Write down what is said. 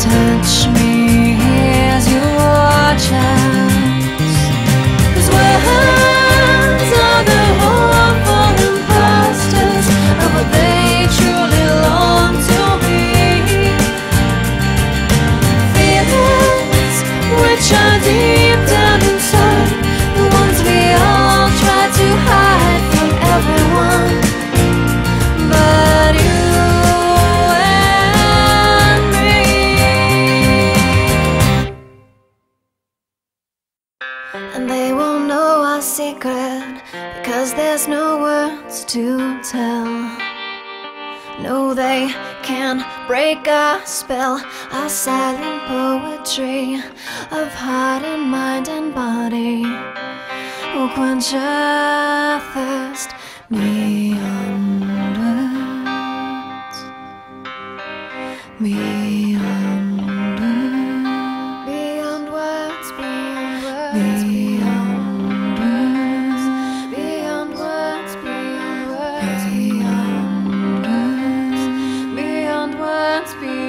touch me, here's your chance. 'Cause words are the hopeful imposters of what they truly long to be. Feelings which are deep down inside, the ones we all try to hide from everyone but you and me. And they won't know our secret, because there's no words to tell. No, they can't break our spell, our silent poetry of heart and mind and body will quench our thirst beyond words, beyond words, beyond words, beyond words, beyond words, beyond words, beyond words, beyond words, beyond words, beyond